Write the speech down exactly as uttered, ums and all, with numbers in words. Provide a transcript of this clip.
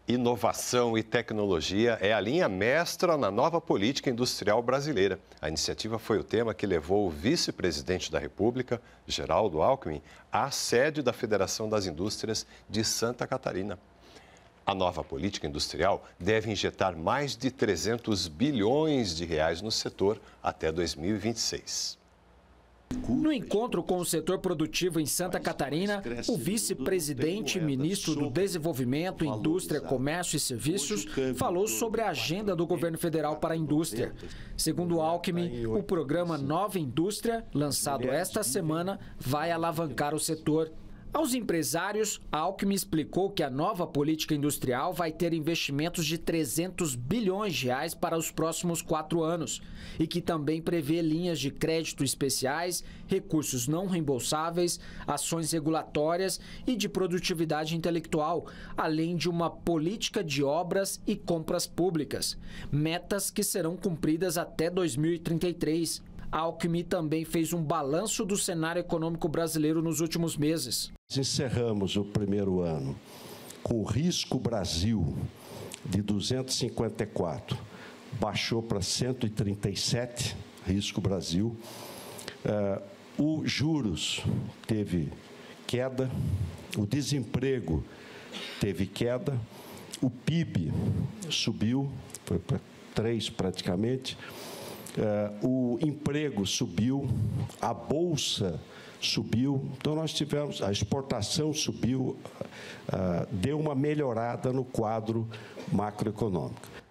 Inovação e tecnologia é a linha mestra na nova política industrial brasileira. A iniciativa foi o tema que levou o vice-presidente da República, Geraldo Alckmin, à sede da Federação das Indústrias de Santa Catarina. A nova política industrial deve injetar mais de trezentos bilhões de reais no setor até dois mil e vinte e seis. No encontro com o setor produtivo em Santa Catarina, o vice-presidente e ministro do Desenvolvimento, Indústria, Comércio e Serviços falou sobre a agenda do governo federal para a indústria. Segundo Alckmin, o programa Nova Indústria, lançado esta semana, vai alavancar o setor. Aos empresários, Alckmin explicou que a nova política industrial vai ter investimentos de trezentos bilhões de reais para os próximos quatro anos e que também prevê linhas de crédito especiais, recursos não reembolsáveis, ações regulatórias e de produtividade intelectual, além de uma política de obras e compras públicas, metas que serão cumpridas até dois mil e trinta e três. Alckmin também fez um balanço do cenário econômico brasileiro nos últimos meses. Encerramos o primeiro ano com o risco Brasil de duzentos e cinquenta e quatro, baixou para cento e trinta e sete, risco Brasil. Uh, o juros teve queda, o desemprego teve queda, o P I B subiu, foi para três praticamente. Uh, o emprego subiu, a bolsa subiu, então nós tivemos, a exportação subiu, uh, deu uma melhorada no quadro macroeconômico.